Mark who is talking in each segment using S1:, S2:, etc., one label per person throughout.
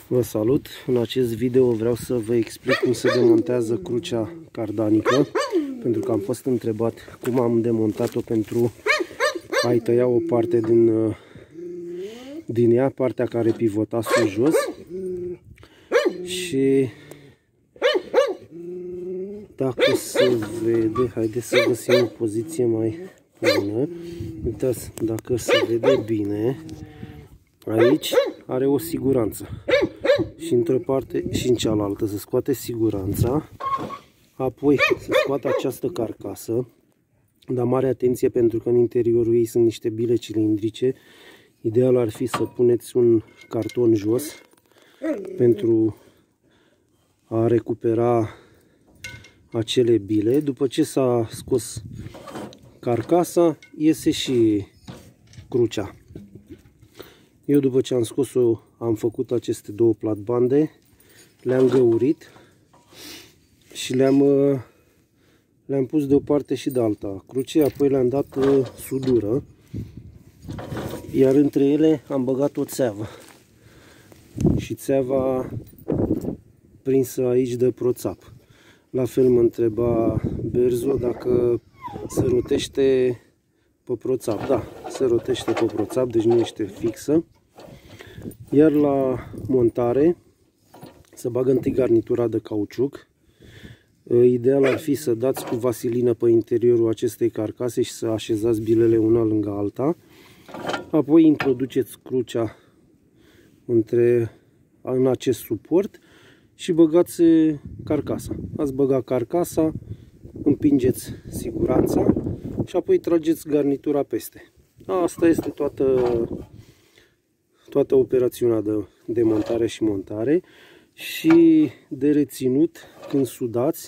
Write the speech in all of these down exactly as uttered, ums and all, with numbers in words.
S1: Vă salut! În acest video vreau să vă explic cum se demontează crucea cardanică, pentru că am fost întrebat cum am demontat-o pentru a-i tăia o parte din, din ea, partea care pivota sus jos. Și dacă se vede, haideți să găsim o poziție mai bună. Uitați, dacă se vede bine, aici are o siguranță. Și într-o parte și în cealaltă se scoate siguranța. Apoi se scoate această carcasă. Dar mare atenție, pentru că în interiorul ei sunt niște bile cilindrice. Ideal ar fi să puneți un carton jos pentru a recupera acele bile. După ce s-a scos carcasa, iese și crucea. Eu, după ce am scos-o, am făcut aceste două platbande, le-am găurit și le-am le-am pus de o parte și de alta crucei, apoi le-am dat sudură, iar între ele am băgat o țeavă. Și țeava prinsă aici de proțap. La fel mă întreba Berzo dacă se rotește pe proțap. Da, se rotește pe proțap, deci nu este fixă. Iar la montare să bagă întâi garnitura de cauciuc. Ideal ar fi să dați cu vasilină pe interiorul acestei carcase și să așezați bilele una lângă alta. Apoi introduceți crucea între, în acest suport și băgați carcasa. Ați băgat carcasa, împingeți siguranța și apoi trageți garnitura peste. Asta este toată, toată operațiunea de demontare și montare. Și de reținut când sudați,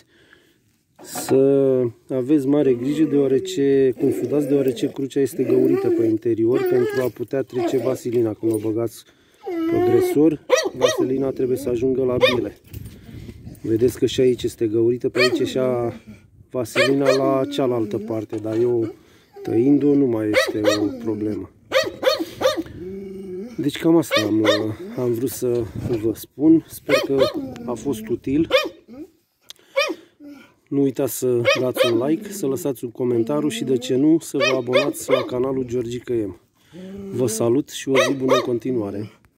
S1: să aveți mare grijă deoarece, când sudați, deoarece crucea este găurită pe interior, pentru a putea trece vasilina. Când o băgați pe gresor, vasilina trebuie să ajungă la bile. Vedeți că și aici este găurită, pe aici și a vasilina la cealaltă parte, dar eu tăind-o nu mai este o problemă. Deci cam asta am, am vrut să vă spun. Sper că a fost util. Nu uitați să dați un like, să lăsați un comentariu și, de ce nu, să vă abonați la canalul Georgica M. Vă salut și o zi bună în continuare!